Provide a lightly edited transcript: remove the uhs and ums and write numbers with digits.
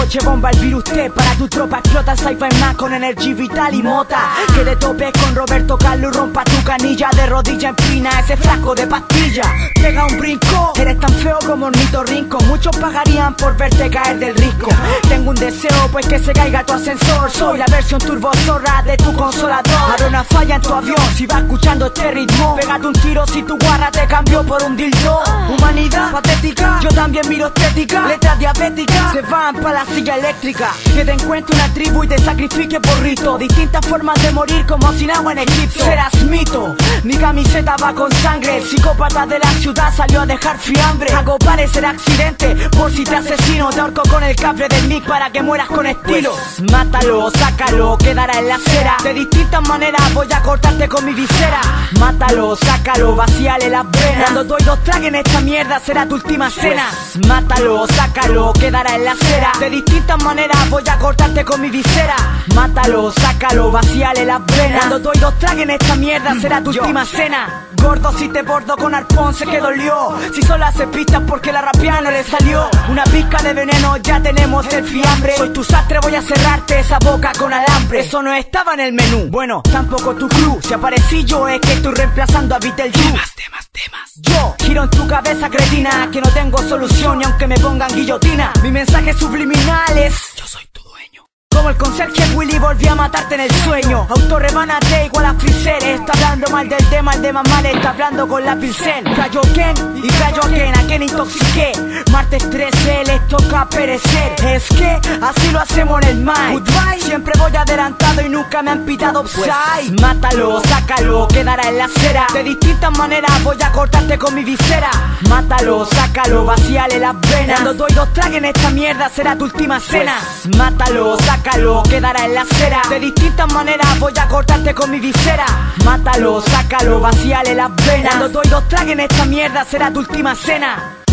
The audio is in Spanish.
noche bomba el virus T. Para tu tropa explota el Sci-Fi Man con Energy Vital y Mota. Que te topes con Roberto Carlos y rompa tu canilla. De rodilla empina ese frasco de pastilla. Pega un brinco, eres tan feo como Hornito Rinco. Muchos pagarían por verte caer del risco. Tengo un deseo, pues que se caiga tu ascensor. Soy la versión turbo zorra de tu consolador. Habrá una falla en tu avión si vas escuchando este ritmo. Pégate un tiro si tu guarra te cambió por un dildo. Humanidad patética, yo también miro estética. Letras diabéticas, se van pa' la silla eléctrica. Que te encuentre una tribu y te sacrifique por rito. Distintas formas de morir como sin agua en Egipto. Serás mito, mi camiseta va con sangre. El psicópata de la ciudad salió a dejar fiambre. Hago parecer accidente por si te asesino. Te ahorco con el cable del mic para que mueras con estilo. Pues, mátalo, sácalo, quedará en la acera. De distintas maneras voy a cortarte con mi visera. Mátalo, sácalo, vacíale las venas. Cuando doy dos tragos en esta mierda será tu última cena. Pues, mátalo, sácalo, quedará en la acera. De distintas maneras voy a cortarte con mi visera. Mátalo, sácalo, vacíale las venas. Cuando doy dos tragos en esta mierda será tu última cena. Gordo, si te bordo con arpón sé que dolió. Si solo hace pistas porque la rapia no le salió. Una pizca de veneno, ya tenemos el fiambre. Soy tu sastre, voy a cerrarte esa boca con alambre. Eso no estaba en el menú, bueno, tampoco tu crew. Si aparecí yo es que estoy reemplazando a Beetlejuice. Temas. Yo giro en tu cabeza cretina, que no tengo solución y aunque me pongan guillotina. Mi mensaje subliminal es: yo soy tu dueño. Como el conserje Willy volví a matarte en el sueño. Autorrebánate igual a Freezer. Está hablando mal del tema, el de mamá le está hablando con la pincel. Kaioken y Kaioken, a quien intoxiqué. Martes 13 les toca perecer. Es que así lo hacemos en el mic. Goodbye, siempre voy adelantado y nunca me han pitado upside. Pues, mátalo, sácalo, quedará en la acera. De distintas maneras voy a cortarte con mi visera. Mátalo, sácalo, vacíale las venas. Cuando doy dos tragos en esta mierda será tu última cena. Pues, mátalo, sácalo, quedará en la acera. De distintas maneras voy a cortarte con mi visera. Mátalo, sácalo, vacíale las venas. Cuando doy dos tragos en esta mierda será tu última cena.